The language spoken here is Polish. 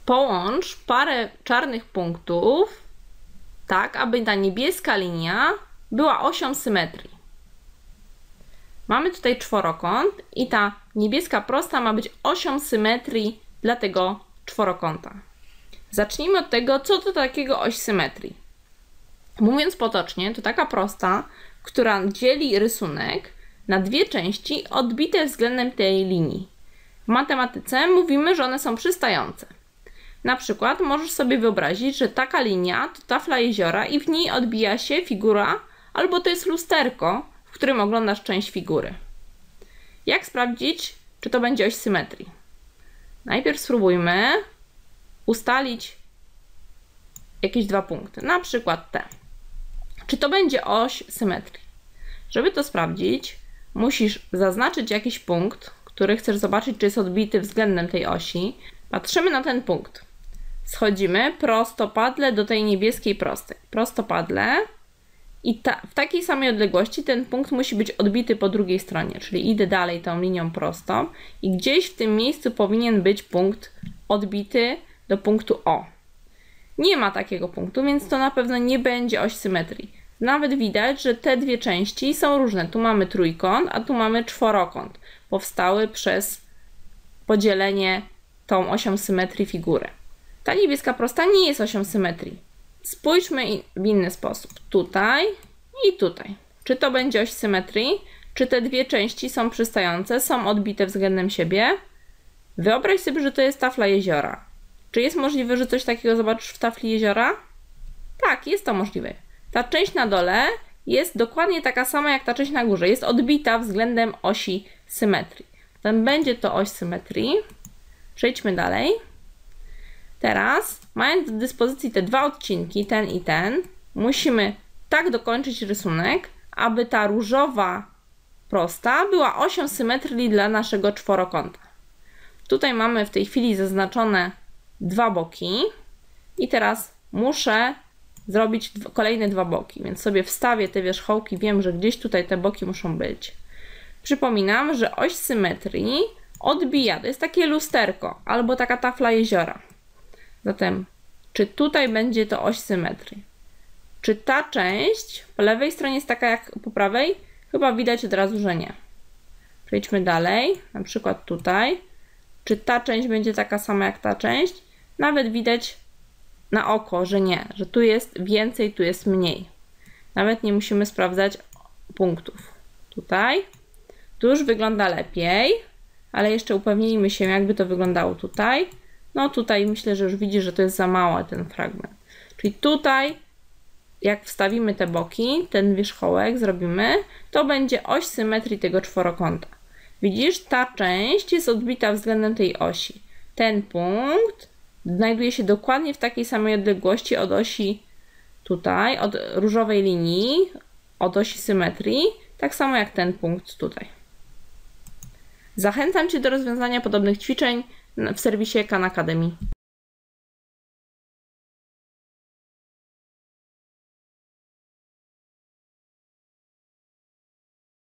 Połącz parę czarnych punktów tak, aby ta niebieska linia była osią symetrii. Mamy tutaj czworokąt i ta niebieska prosta ma być osią symetrii dla tego czworokąta. Zacznijmy od tego, co to takiego oś symetrii. Mówiąc potocznie, to taka prosta, która dzieli rysunek na dwie części odbite względem tej linii. W matematyce mówimy, że one są przystające. Na przykład możesz sobie wyobrazić, że taka linia to tafla jeziora i w niej odbija się figura, albo to jest lusterko, w którym oglądasz część figury. Jak sprawdzić, czy to będzie oś symetrii? Najpierw spróbujmy ustalić jakieś dwa punkty, na przykład te. Czy to będzie oś symetrii? Żeby to sprawdzić, musisz zaznaczyć jakiś punkt, który chcesz zobaczyć, czy jest odbity względem tej osi. Patrzymy na ten punkt. Schodzimy prostopadle do tej niebieskiej prostej. Prostopadle i w takiej samej odległości ten punkt musi być odbity po drugiej stronie, czyli idę dalej tą linią prostą i gdzieś w tym miejscu powinien być punkt odbity do punktu O. Nie ma takiego punktu, więc to na pewno nie będzie oś symetrii. Nawet widać, że te dwie części są różne. Tu mamy trójkąt, a tu mamy czworokąt. Powstały przez podzielenie tą osią symetrii figury. Ta niebieska prosta nie jest osią symetrii. Spójrzmy w inny sposób. Tutaj i tutaj. Czy to będzie oś symetrii? Czy te dwie części są przystające, są odbite względem siebie? Wyobraź sobie, że to jest tafla jeziora. Czy jest możliwe, że coś takiego zobaczysz w tafli jeziora? Tak, jest to możliwe. Ta część na dole jest dokładnie taka sama jak ta część na górze. Jest odbita względem osi symetrii. Zatem będzie to oś symetrii. Przejdźmy dalej. Teraz, mając do dyspozycji te dwa odcinki, ten i ten, musimy tak dokończyć rysunek, aby ta różowa prosta była osią symetrii dla naszego czworokąta. Tutaj mamy w tej chwili zaznaczone dwa boki i teraz muszę zrobić kolejne dwa boki, więc sobie wstawię te wierzchołki, wiem, że gdzieś tutaj te boki muszą być. Przypominam, że oś symetrii odbija, to jest takie lusterko albo taka tafla jeziora. Zatem, czy tutaj będzie to oś symetrii? Czy ta część po lewej stronie jest taka jak po prawej? Chyba widać od razu, że nie. Przejdźmy dalej, na przykład tutaj. Czy ta część będzie taka sama jak ta część? Nawet widać na oko, że nie, że tu jest więcej, tu jest mniej. Nawet nie musimy sprawdzać punktów. Tutaj. Tu już wygląda lepiej, ale jeszcze upewnijmy się, jakby to wyglądało tutaj. No tutaj myślę, że już widzisz, że to jest za mały ten fragment. Czyli tutaj, jak wstawimy te boki, ten wierzchołek zrobimy, to będzie oś symetrii tego czworokąta. Widzisz, ta część jest odbita względem tej osi. Ten punkt znajduje się dokładnie w takiej samej odległości od osi tutaj, od różowej linii, od osi symetrii, tak samo jak ten punkt tutaj. Zachęcam Cię do rozwiązania podobnych ćwiczeń w serwisie Khan Academy.